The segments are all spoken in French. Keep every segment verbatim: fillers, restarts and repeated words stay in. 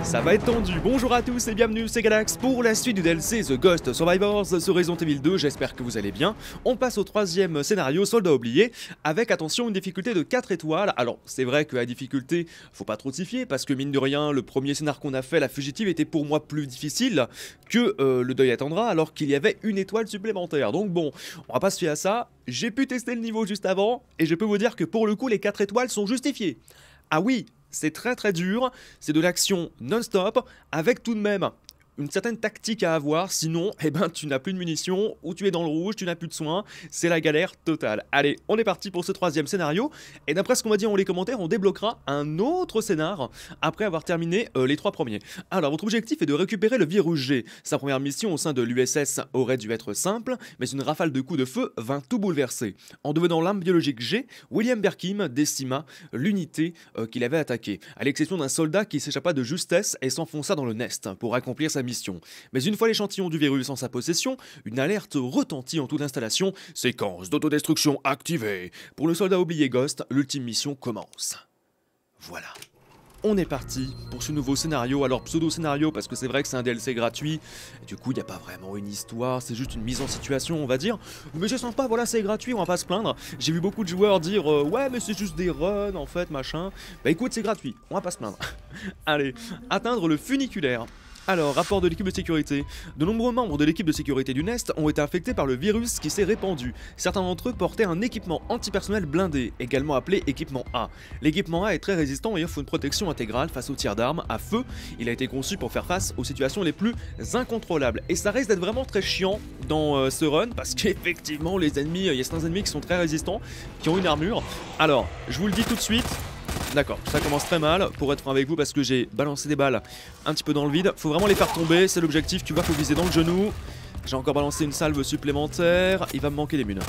Ça va être tendu. Bonjour à tous et bienvenue, c'est Galax pour la suite du D L C The Ghost Survivors sur Resident Evil deux, j'espère que vous allez bien. On passe au troisième scénario, Soldat oublié, avec attention une difficulté de quatre étoiles. Alors c'est vrai que la difficulté, faut pas trop s'y fier, parce que mine de rien, le premier scénar qu'on a fait, la fugitive, était pour moi plus difficile que euh, le deuil attendra, alors qu'il y avait une étoile supplémentaire. Donc bon, on va pas se fier à ça. J'ai pu tester le niveau juste avant, et je peux vous dire que pour le coup, les quatre étoiles sont justifiées. Ah oui, c'est très très dur, c'est de l'action non-stop, avec tout de même une certaine tactique à avoir, sinon eh ben, tu n'as plus de munitions, ou tu es dans le rouge, tu n'as plus de soins, c'est la galère totale. Allez, on est parti pour ce troisième scénario, et d'après ce qu'on m'a dit dans les commentaires, on débloquera un autre scénar après avoir terminé euh, les trois premiers. Alors, votre objectif est de récupérer le virus G. Sa première mission au sein de l'U S S aurait dû être simple, mais une rafale de coups de feu vint tout bouleverser. En devenant l'arme biologique G, William Birkin décima l'unité euh, qu'il avait attaquée, à l'exception d'un soldat qui s'échappa de justesse et s'enfonça dans le nest pour accomplir sa mission. Mais une fois l'échantillon du virus en sa possession, une alerte retentit en toute installation. Séquence d'autodestruction activée. Pour le soldat oublié Ghost, l'ultime mission commence. Voilà. On est parti pour ce nouveau scénario, alors pseudo-scénario parce que c'est vrai que c'est un D L C gratuit, et du coup il n'y a pas vraiment une histoire, c'est juste une mise en situation on va dire, mais c'est sympa, voilà c'est gratuit, on va pas se plaindre. J'ai vu beaucoup de joueurs dire euh, ouais mais c'est juste des runs en fait machin, bah écoute c'est gratuit, on va pas se plaindre. Allez, atteindre le funiculaire. Alors, rapport de l'équipe de sécurité. De nombreux membres de l'équipe de sécurité du Nest ont été infectés par le virus qui s'est répandu. Certains d'entre eux portaient un équipement antipersonnel blindé, également appelé équipement A. L'équipement A est très résistant et offre une protection intégrale face aux tirs d'armes à feu. Il a été conçu pour faire face aux situations les plus incontrôlables. Et ça risque d'être vraiment très chiant dans euh, ce run, parce qu'effectivement, les ennemis, il y a certains ennemis qui sont très résistants, qui ont une armure. Alors, je vous le dis tout de suite. D'accord, ça commence très mal pour être franc avec vous parce que j'ai balancé des balles un petit peu dans le vide. Faut vraiment les faire tomber, c'est l'objectif, tu vois, faut viser dans le genou. J'ai encore balancé une salve supplémentaire, il va me manquer des munes.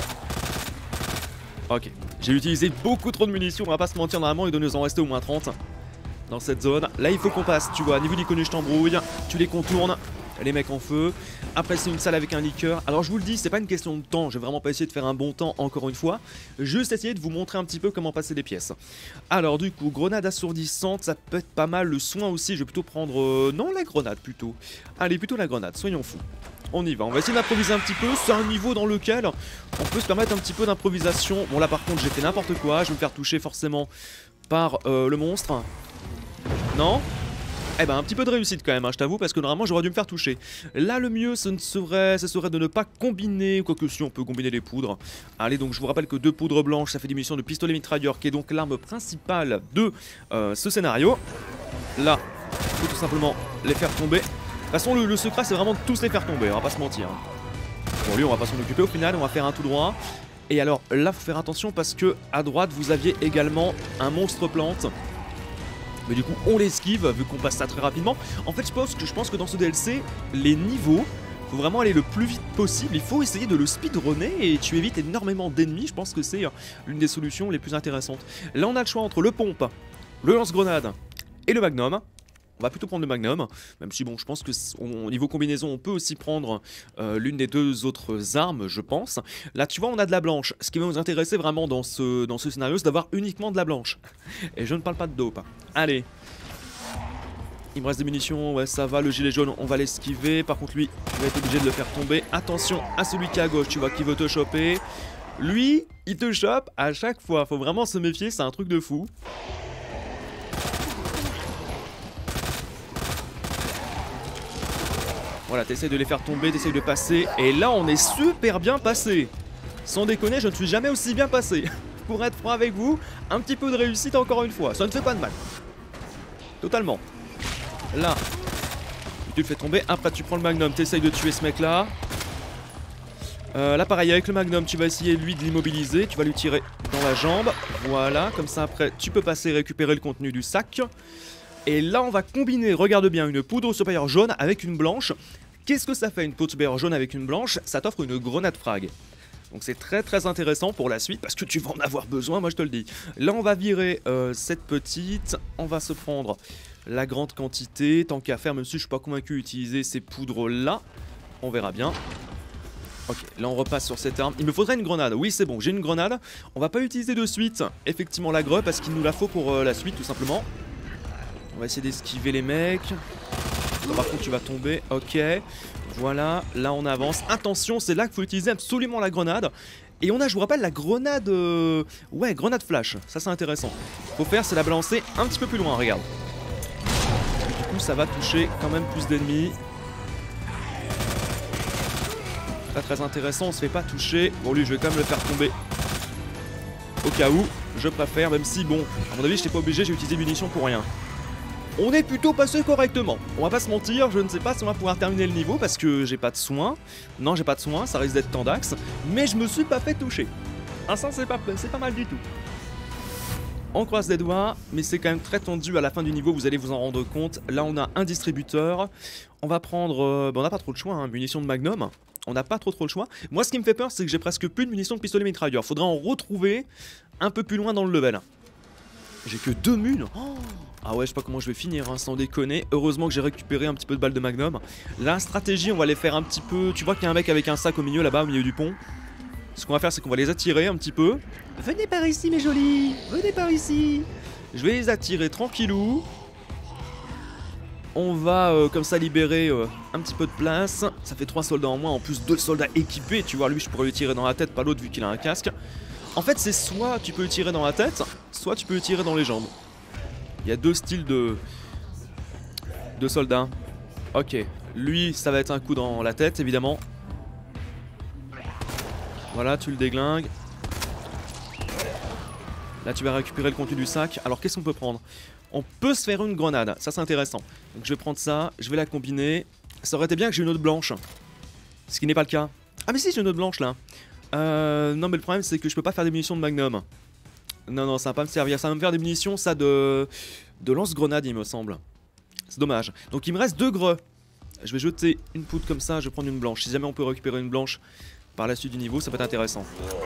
Ok, j'ai utilisé beaucoup trop de munitions, on va pas se mentir, normalement il doit nous en rester au moins trente dans cette zone. Là il faut qu'on passe, tu vois, niveau d'icône je t'embrouille, tu les contournes. Les mecs en feu, après c'est une salle avec un liqueur. Alors je vous le dis, c'est pas une question de temps, je vais vraiment pas essayer de faire un bon temps encore une fois, juste essayer de vous montrer un petit peu comment passer des pièces. Alors du coup, grenade assourdissante, ça peut être pas mal, le soin aussi, je vais plutôt prendre... Euh, non, la grenade plutôt. Allez, plutôt la grenade, soyons fous. On y va, on va essayer d'improviser un petit peu, c'est un niveau dans lequel on peut se permettre un petit peu d'improvisation. Bon là par contre j'ai fait n'importe quoi, je vais me faire toucher forcément par euh, le monstre. Non ? Eh ben un petit peu de réussite quand même, hein, je t'avoue, parce que normalement j'aurais dû me faire toucher. Là le mieux ce ne serait, ce serait de ne pas combiner, quoique si on peut combiner les poudres. Allez donc je vous rappelle que deux poudres blanches ça fait des munitions de pistolet mitrailleur qui est donc l'arme principale de euh, ce scénario. Là, il faut tout simplement les faire tomber. De toute façon le, le secret c'est vraiment de tous les faire tomber, on va pas se mentir. Bon lui on va pas s'en occuper au final, on va faire un tout droit. Et alors là faut faire attention parce que à droite vous aviez également un monstre plante. Mais du coup on l'esquive vu qu'on passe ça très rapidement. En fait je pense que, je pense que dans ce D L C, les niveaux, faut vraiment aller le plus vite possible. Il faut essayer de le speedrunner et tu évites énormément d'ennemis. Je pense que c'est l'une des solutions les plus intéressantes. Là on a le choix entre le pompe, le lance-grenade et le magnum. On va plutôt prendre le magnum, même si bon je pense que au niveau combinaison on peut aussi prendre euh, l'une des deux autres armes je pense. Là tu vois on a de la blanche, ce qui va nous intéresser vraiment dans ce, dans ce scénario c'est d'avoir uniquement de la blanche. Et je ne parle pas de dope. Allez. Il me reste des munitions, ouais ça va, le gilet jaune on va l'esquiver. Par contre lui il va être obligé de le faire tomber. Attention à celui qui est à gauche, tu vois qui veut te choper. Lui il te chope à chaque fois, faut vraiment se méfier, c'est un truc de fou. Voilà, t'essayes de les faire tomber, t'essayes de passer. Et là, on est super bien passé. Sans déconner, je ne suis jamais aussi bien passé. Pour être franc avec vous, un petit peu de réussite encore une fois. Ça ne fait pas de mal. Totalement. Là, tu le fais tomber. Après, tu prends le magnum, t'essayes de tuer ce mec-là. Euh, là, pareil, avec le magnum, tu vas essayer, lui, de l'immobiliser. Tu vas lui tirer dans la jambe. Voilà, comme ça, après, tu peux passer et récupérer le contenu du sac. Et là on va combiner, regarde bien, une poudre supérieure jaune avec une blanche. Qu'est-ce que ça fait une poudre supérieure jaune avec une blanche? Ça t'offre une grenade frag. Donc c'est très très intéressant pour la suite parce que tu vas en avoir besoin, moi je te le dis. Là on va virer euh, cette petite, on va se prendre la grande quantité. Tant qu'à faire, même si je suis pas convaincu d'utiliser ces poudres là, on verra bien. Ok, là on repasse sur cette arme. Il me faudrait une grenade, oui c'est bon, j'ai une grenade. On va pas utiliser de suite, effectivement la greu parce qu'il nous la faut pour euh, la suite tout simplement. On va essayer d'esquiver les mecs. Bon, par contre tu vas tomber, ok. Voilà, là on avance. Attention, c'est là qu'il faut utiliser absolument la grenade. Et on a, je vous rappelle, la grenade... Euh... Ouais, grenade flash, ça c'est intéressant. Faut faire, c'est la balancer un petit peu plus loin, regarde. Et du coup ça va toucher quand même plus d'ennemis. Pas très intéressant, on se fait pas toucher. Bon lui je vais quand même le faire tomber. Au cas où, je préfère, même si bon, à mon avis j'étais pas obligé, j'ai utilisé munitions pour rien. On est plutôt passé correctement. On va pas se mentir, je ne sais pas si on va pouvoir terminer le niveau parce que j'ai pas de soins. Non, j'ai pas de soins, ça risque d'être Tandax. Mais je me suis pas fait toucher. Ah ça c'est pas, c'est pas mal du tout. On croise les doigts, mais c'est quand même très tendu à la fin du niveau, vous allez vous en rendre compte. Là on a un distributeur. On va prendre... Euh, bon, on n'a pas trop de choix, hein, munitions de Magnum. On n'a pas trop trop le choix. Moi ce qui me fait peur c'est que j'ai presque plus de munitions de pistolet mitrailleur. Faudra en retrouver un peu plus loin dans le level. J'ai que deux mules. Oh, ah ouais, je sais pas comment je vais finir, hein, sans déconner. Heureusement que j'ai récupéré un petit peu de balles de Magnum. La stratégie, on va les faire un petit peu... Tu vois qu'il y a un mec avec un sac au milieu, là-bas, au milieu du pont. Ce qu'on va faire, c'est qu'on va les attirer un petit peu. Venez par ici, mes jolis. Venez par ici. Je vais les attirer tranquillou. On va euh, comme ça libérer euh, un petit peu de place. Ça fait trois soldats en moins, en plus deux soldats équipés. Tu vois, lui, je pourrais lui tirer dans la tête, pas l'autre, vu qu'il a un casque. En fait, c'est soit tu peux le tirer dans la tête, soit tu peux le tirer dans les jambes. Il y a deux styles de, de soldats. Ok, lui, ça va être un coup dans la tête, évidemment. Voilà, tu le déglingues. Là, tu vas récupérer le contenu du sac. Alors, qu'est-ce qu'on peut prendre? On peut se faire une grenade, ça c'est intéressant. Donc, je vais prendre ça, je vais la combiner. Ça aurait été bien que j'ai une autre blanche. Ce qui n'est pas le cas. Ah, mais si, j'ai une autre blanche là. Euh, non, mais le problème, c'est que je peux pas faire des munitions de Magnum. Non, non, ça va pas me servir. Ça va me faire des munitions, ça, de, de lance-grenade, il me semble. C'est dommage. Donc, il me reste deux greux. Je vais jeter une poudre comme ça, je vais prendre une blanche. Si jamais on peut récupérer une blanche par la suite du niveau, ça peut être intéressant.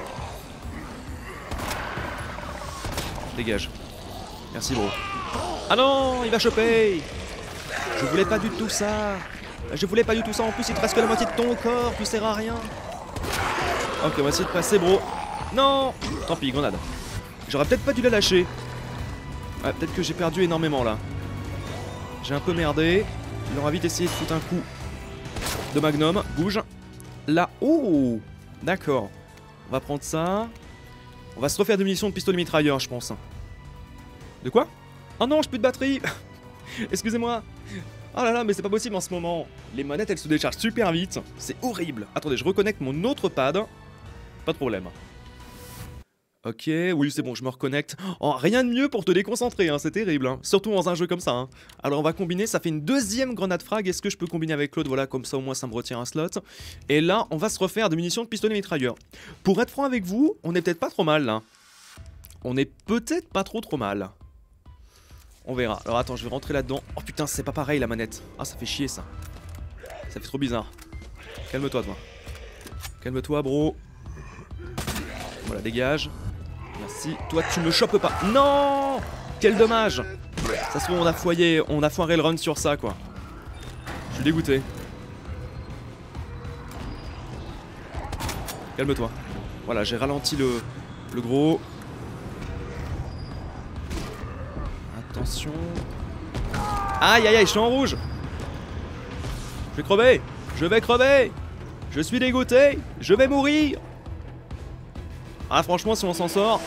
Dégage. Merci, bro. Ah non, il va choper. Je voulais pas du tout ça. Je voulais pas du tout ça. En plus, il te reste que la moitié de ton corps. Tu sers à rien. Ok, on va essayer de passer, bro. Non. Tant pis, grenade. J'aurais peut-être pas dû la lâcher. Ouais, peut-être que j'ai perdu énormément là. J'ai un peu merdé. Il aura vite essayé de foutre un coup de Magnum. Bouge. Là. Oh. D'accord. On va prendre ça. On va se refaire des munitions de pistolet mitrailleur, je pense. De quoi? Oh non, j'ai plus de batterie. Excusez-moi. Oh là là, mais c'est pas possible en ce moment. Les manettes, elles se déchargent super vite. C'est horrible. Attendez, je reconnecte mon autre pad. Pas de problème. Ok, oui c'est bon, je me reconnecte. Oh, rien de mieux pour te déconcentrer, hein, c'est terrible, hein. Surtout dans un jeu comme ça. Hein. Alors on va combiner, ça fait une deuxième grenade frag. Est-ce que je peux combiner avec l'autre? Voilà, comme ça au moins ça me retire un slot. Et là, on va se refaire des munitions de pistolet mitrailleur. Pour être franc avec vous, on est peut-être pas trop mal là. On est peut-être pas trop trop mal. On verra. Alors attends, je vais rentrer là-dedans. Oh putain, c'est pas pareil la manette. Ah, ça fait chier ça. Ça fait trop bizarre. Calme-toi toi. Calme-toi bro. Voilà, dégage. Merci. Toi, tu me chopes pas. Non! Quel dommage! Ça se trouve, on a foiré, on a foiré le run sur ça, quoi. Je suis dégoûté. Calme-toi. Voilà, j'ai ralenti le, le gros. Attention. Aïe, aïe, aïe, je suis en rouge. Je vais crever. Je vais crever. Je suis dégoûté. Je vais mourir. Ah franchement si on s'en sort,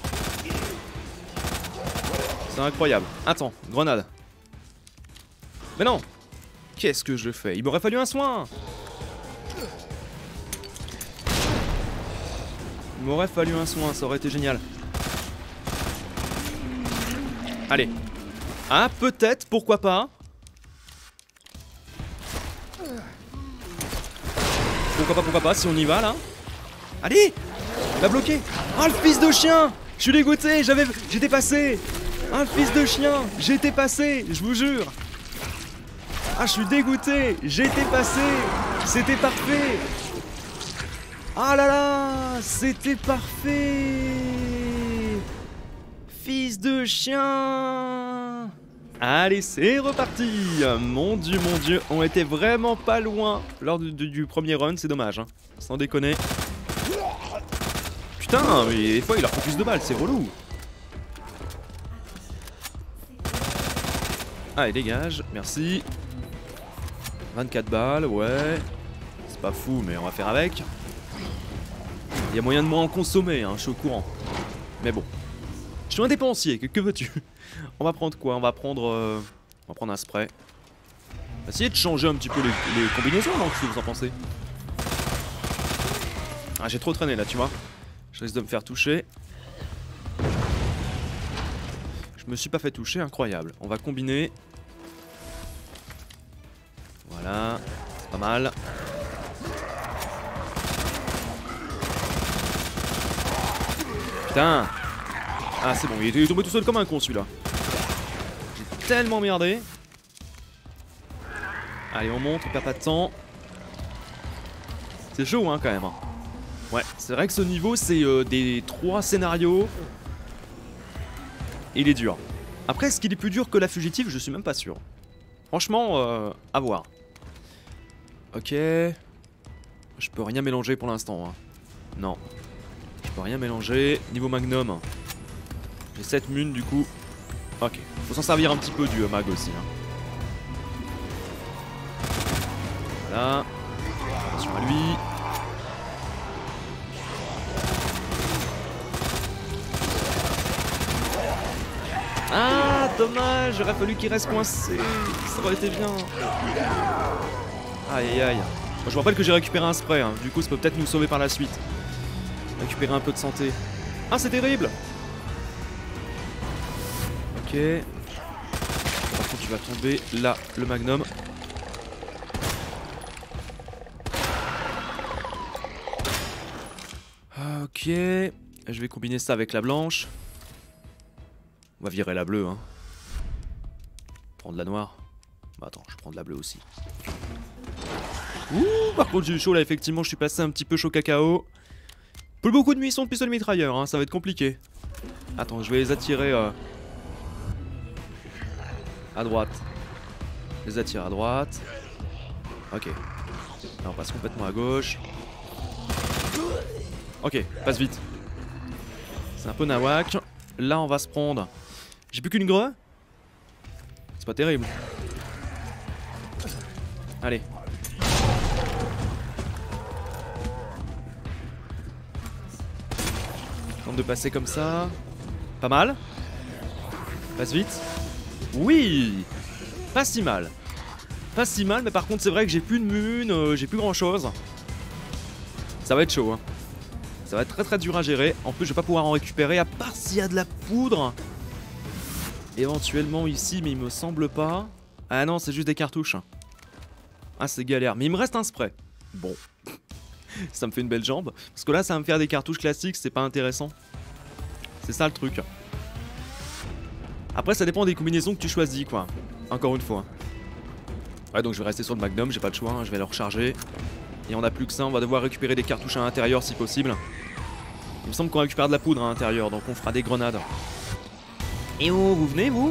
c'est incroyable. Attends, grenade. Mais non. Qu'est-ce que je fais? Il m'aurait fallu un soin. Il m'aurait fallu un soin, ça aurait été génial. Allez. Ah peut-être, pourquoi pas. Pourquoi pas, pourquoi pas, si on y va là. Allez. Il m'a bloqué. Ah oh, le fils de chien. Je suis dégoûté, j'avais... J'étais passé. Ah le fils de chien. J'étais passé, je vous jure. Ah je suis dégoûté. J'étais passé. C'était parfait. Ah là là. C'était parfait. Fils de chien. Allez c'est reparti. Mon dieu, mon dieu. On était vraiment pas loin lors du, du, du premier run, c'est dommage hein. Sans déconner. Putain, mais des fois il leur faut plus de balles, c'est relou. Allez, dégage, merci. vingt-quatre balles, ouais. C'est pas fou, mais on va faire avec. Il y a moyen de moins en consommer, hein, je suis au courant. Mais bon. Je suis un dépensier, que, que veux-tu? On va prendre quoi? On va prendre... Euh... On va prendre un spray. On va essayer de changer un petit peu les, les combinaisons, non? Qu'est-ce que vous en pensez? Ah, j'ai trop traîné là, tu vois. Je risque de me faire toucher. Je me suis pas fait toucher, incroyable. On va combiner. Voilà, c'est pas mal. Putain. Ah c'est bon, il est tombé tout seul comme un con celui-là. J'ai tellement merdé. Allez, on monte, on perd pas de temps. C'est chaud hein quand même. Ouais, c'est vrai que ce niveau c'est euh, des trois scénarios. Il est dur. Après, est-ce qu'il est plus dur que la fugitive? Je suis même pas sûr. Franchement, euh, à voir. Ok. Je peux rien mélanger pour l'instant. Hein. Non. Je peux rien mélanger. Niveau magnum. J'ai sept munes du coup. Ok. Faut s'en servir un petit peu du euh, mag aussi. Hein. Voilà. Attention à lui. Ah, dommage, j'aurais fallu qu'il reste coincé. Ça aurait été bien. Aïe aïe aïe. Bon, je vous rappelle que j'ai récupéré un spray. Hein. Du coup, ça peut peut-être nous sauver par la suite. Récupérer un peu de santé. Ah, c'est terrible. Ok. Par contre, tu vas tomber là, le magnum. Ok. Je vais combiner ça avec la blanche. On va virer la bleue, hein. Prendre la noire. Bah attends, je prends de la bleue aussi. Ouh, par contre j'ai eu chaud là, effectivement, je suis passé un petit peu chaud cacao. Plus beaucoup de munitions de pistolet mitrailleur, hein, ça va être compliqué. Attends, je vais les attirer euh... à droite. Je les attire à droite. Ok. Là, on passe complètement à gauche. Ok, passe vite. C'est un peu nawak. Là, on va se prendre. J'ai plus qu'une greu. C'est pas terrible. Allez. Tente de passer comme ça. Pas mal. Passe vite. Oui. Pas si mal. Pas si mal, mais par contre, c'est vrai que j'ai plus de mun, euh, j'ai plus grand chose. Ça va être chaud, hein. Ça va être très très dur à gérer. En plus, je vais pas pouvoir en récupérer à part s'il y a de la poudre. Éventuellement ici, mais il me semble pas. Ah non, c'est juste des cartouches. Ah, c'est galère. Mais il me reste un spray. Bon. Ça me fait une belle jambe. Parce que là, ça va me faire des cartouches classiques. C'est pas intéressant. C'est ça le truc. Après, ça dépend des combinaisons que tu choisis, quoi. Encore une fois. Ouais, donc je vais rester sur le Magnum. J'ai pas le choix. Hein, je vais le recharger. Et on a plus que ça. On va devoir récupérer des cartouches à l'intérieur si possible. Il me semble qu'on récupère de la poudre à l'intérieur. Donc on fera des grenades. Et oh, vous venez, vous?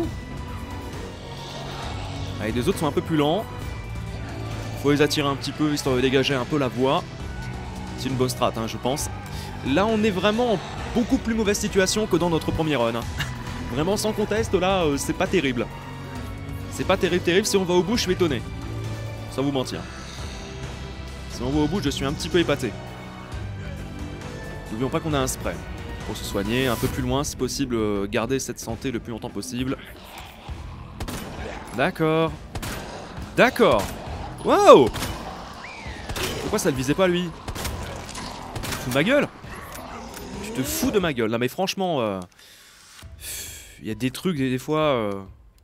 Allez, les autres sont un peu plus lents. Faut les attirer un petit peu, histoire de dégager un peu la voie. C'est une bonne strat, hein, je pense. Là, on est vraiment en beaucoup plus mauvaise situation que dans notre premier run. Hein. Vraiment, sans conteste, là, euh, c'est pas terrible. C'est pas terrible, terrible. Si on va au bout, je suis étonné. Sans vous mentir. Si on va au bout, je suis un petit peu épaté. N'oublions pas qu'on a un spray. Pour se soigner, un peu plus loin, si possible, euh, garder cette santé le plus longtemps possible. D'accord. D'accord. Wow. Pourquoi ça le visait pas, lui? Tu te fous de ma gueule? Tu te fous de ma gueule. Non mais franchement, il euh, y a des trucs, des, des fois... Euh,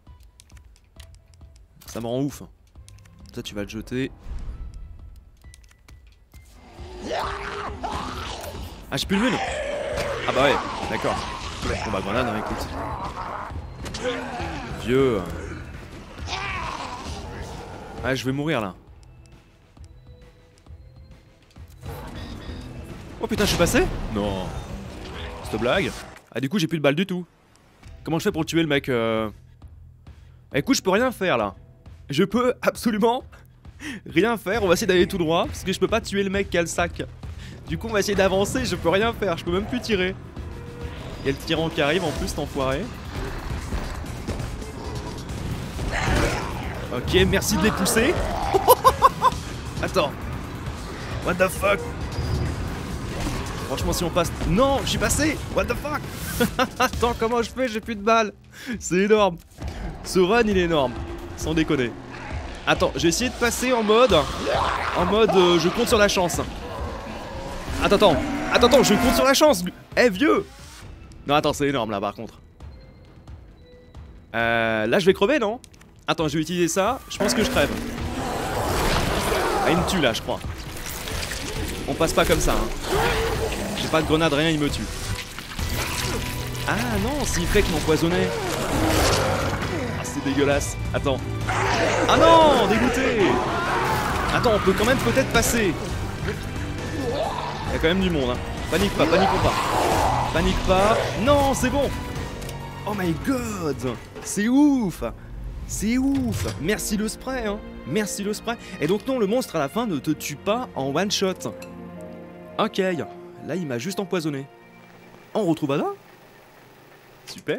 ça me rend ouf. Ça, tu vas le jeter. Ah, j'ai plus le mune. Ah bah ouais, d'accord. Bon bah grenade, hein, écoute. Vieux. Ah, je vais mourir là. Oh putain, je suis passé? Non. Cette blague. Ah, du coup, j'ai plus de balles du tout. Comment je fais pour tuer le mec euh... Écoute, je peux rien faire là. Je peux absolument rien faire. On va essayer d'aller tout droit parce que je peux pas tuer le mec qui a le sac. Du coup, on va essayer d'avancer. Je peux rien faire. Je peux même plus tirer. Il y a le tyran qui arrive en plus, cet enfoiré. Ok, merci de les pousser. Attends. What the fuck? Franchement, si on passe... Non, je suis passé. What the fuck? Attends, comment je fais? J'ai plus de balles. C'est énorme. Ce run, il est énorme. Sans déconner. Attends, j'ai essayé de passer en mode... En mode, euh, je compte sur la chance. Attends, attends. Attends, attends, je compte sur la chance. Eh, vieux. Non, attends, c'est énorme, là, par contre. Euh... Là, je vais crever, non? Attends, je vais utiliser ça. Je pense que je crève. Ah, il me tue, là, je crois. On passe pas comme ça, hein. J'ai pas de grenade, rien, il me tue. Ah non, s'il fait qu'il m'empoisonnait. Ah, c'est dégueulasse. Attends. Ah non, dégoûté. Attends, on peut quand même peut-être passer. Il y a quand même du monde, hein. Panique pas, paniquons pas. Panique pas. Non, c'est bon. Oh my god. C'est ouf. C'est ouf. Merci le spray, hein. Merci le spray. Et donc non, le monstre à la fin ne te tue pas en one shot. Ok. Là, il m'a juste empoisonné. On retrouve Ada. Super.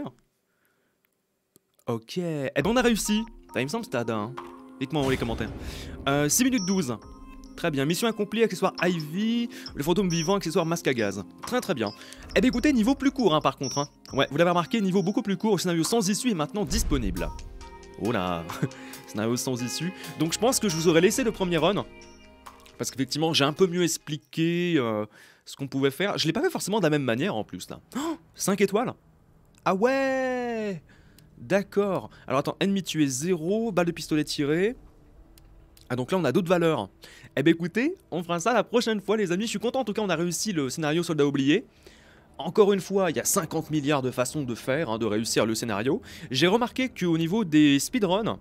Ok. Eh ben, on a réussi. Ça, il me semble que c'était Ada. Hein. Dites-moi dans les commentaires. Euh, six minutes douze. Très bien. Mission accomplie, accessoire Ivy. Le fantôme vivant, accessoire masque à gaz. Très très bien. Eh bien, écoutez, niveau plus court, hein, par contre. Hein. Ouais, vous l'avez remarqué, niveau beaucoup plus court. Le scénario sans issue est maintenant disponible. Oh là. Scénario sans issue. Donc, je pense que je vous aurais laissé le premier run. Parce qu'effectivement, j'ai un peu mieux expliqué... Euh... ce qu'on pouvait faire. Je l'ai pas fait forcément de la même manière en plus là. Oh, cinq étoiles. Ah ouais. D'accord. Alors attends, ennemi tué zéro, balle de pistolet tirée. Ah donc là on a d'autres valeurs. Eh ben écoutez, on fera ça la prochaine fois les amis. Je suis content en tout cas, on a réussi le scénario soldat oublié. Encore une fois, il y a cinquante milliards de façons de faire, hein, de réussir le scénario. J'ai remarqué qu'au niveau des speedruns,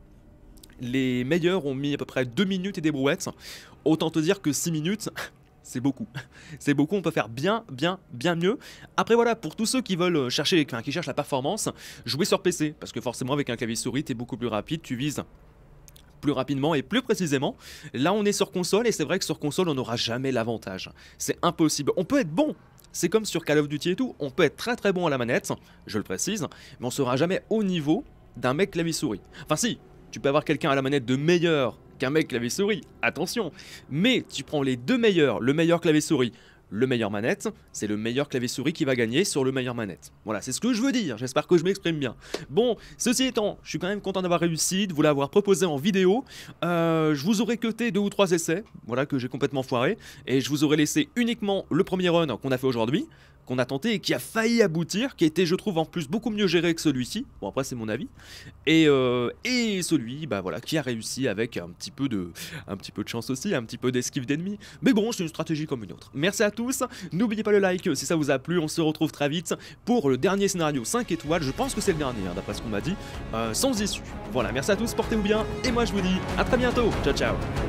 les meilleurs ont mis à peu près deux minutes et des brouettes. Autant te dire que six minutes... c'est beaucoup. C'est beaucoup, on peut faire bien, bien, bien mieux. Après voilà, pour tous ceux qui veulent chercher, enfin, qui cherchent la performance, jouez sur P C. Parce que forcément avec un clavier souris, t'es beaucoup plus rapide, tu vises plus rapidement et plus précisément. Là on est sur console et c'est vrai que sur console on n'aura jamais l'avantage. C'est impossible. On peut être bon. C'est comme sur Call of Duty et tout, on peut être très très bon à la manette, je le précise, mais on sera jamais au niveau d'un mec clavier souris. Enfin si, tu peux avoir quelqu'un à la manette de meilleur qu'un mec clavier souris, attention. Mais tu prends les deux meilleurs, le meilleur clavier souris, le meilleur manette, c'est le meilleur clavier souris qui va gagner sur le meilleur manette. Voilà, c'est ce que je veux dire, j'espère que je m'exprime bien. Bon, ceci étant, je suis quand même content d'avoir réussi, de vous l'avoir proposé en vidéo. Euh, je vous aurais cuté deux ou trois essais, voilà, que j'ai complètement foiré. Et je vous aurais laissé uniquement le premier run qu'on a fait aujourd'hui, qu'on a tenté et qui a failli aboutir, qui était je trouve en plus beaucoup mieux géré que celui-ci, bon après c'est mon avis, et, euh, et celui bah voilà qui a réussi avec un petit peu de un petit peu de chance aussi, un petit peu d'esquive d'ennemis, mais bon c'est une stratégie comme une autre. Merci à tous, n'oubliez pas le like si ça vous a plu, on se retrouve très vite pour le dernier scénario cinq étoiles, je pense que c'est le dernier hein, d'après ce qu'on m'a dit, euh, sans issue. Voilà, merci à tous, portez-vous bien, et moi je vous dis à très bientôt, ciao ciao.